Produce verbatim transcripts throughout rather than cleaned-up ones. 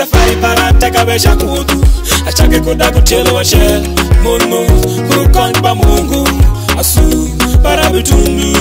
safari parante kabesha kutu achake kuda kutelo wa shell mungu kurukon ba mungu asu para bitundu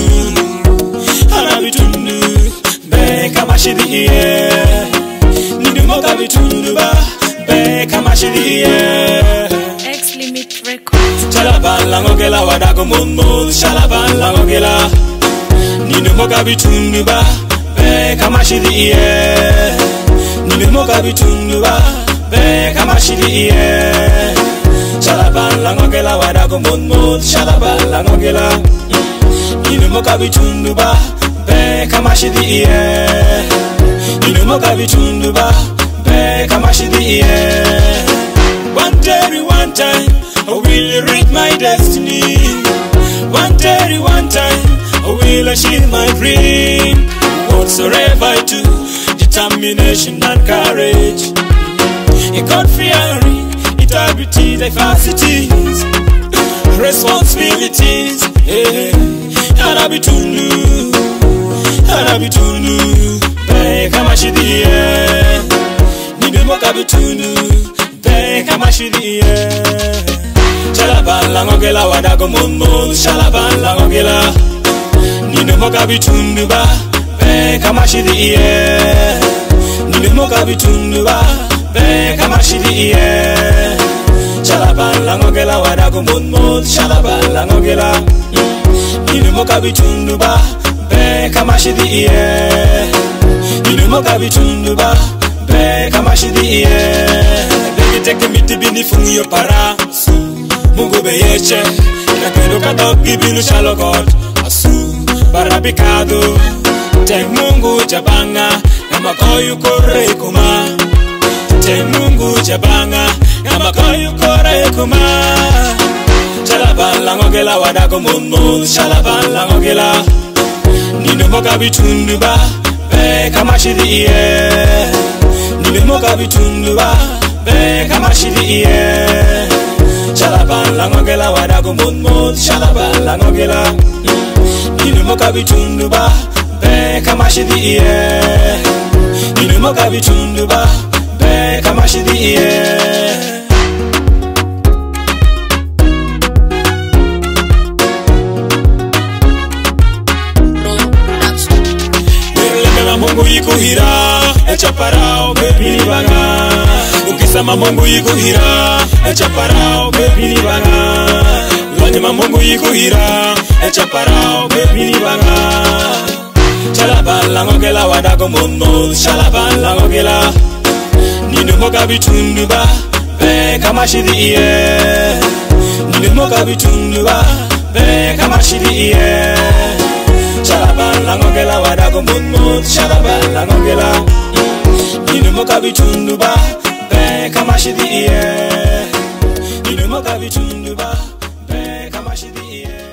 ana bitundu be kama shidi ye nidi moka bitundu ba be kama shidi ye X Limit Records. Chalaban langogela wadago mungu chalaban langogela nidi moka bitundu ba be kama shidi ye nidi moka bitundu ba be kama shidi ye Chalaban langogela wadago mungu chalaban langogela nidi moka bitundu ba be kama shidi ye nidi moka bitundu ba be kama shidi ye One day one time I will reach my destiny One day one time I will achieve my dream Whatsoever I do, determination and courage. In God-fearing, integrity, diversities, responsibilities. Yeah, and I be tundu, and I be tundu. Be kama shidi yeah, ni be moka be tundu. Be kama shidi yeah. Chalaban langogela wadago munmu, chalaban langogela. Ni be moka be tundu ba. Be kama shidi ye Nini moka bitundu ba Be kama shidi ye Chalaban langogela wadago munmut Chalaban langogela Nini moka bitundu ba Be kama shidi ye Nini moka bitundu ba Be kama shidi ye Begi teke miti bini fungi yo para Mungu be yeche Nakendo kadogi binu shalokot Asu barabikado Tek Mungu jabanga Nama koyu kore kuma Tek Mungu jabanga Nama koyu kore kuma Chalaban langogela wadago munmu Chalaban langogela Nino moka bitundu ba Be kama shidi ye Nino moka bitundu ba Be kama shidi ye Chalaban langogela wadago munmu Chalaban langogela Nino moka bitundu ba Be kama shidi ye Nini moka bitundu ba Be kama shidi ye Nirlemela mungu yikuhira Echaparao bebini banga Ukisama mungu yikuhira Echaparao bebini banga Wanyama mungu yikuhira Echaparao bebini banga Chalaban langogela wadago munmu Chalaban langogela Nini moka bitundu ba Be kama shidi ye Nini moka bitundu ba Be kama shidi ye Chalaban langogela wadago munmu Chalaban langogela Nini moka bitundu ba Be kama shidi ye Nini moka bitundu ba Be kama shidi ye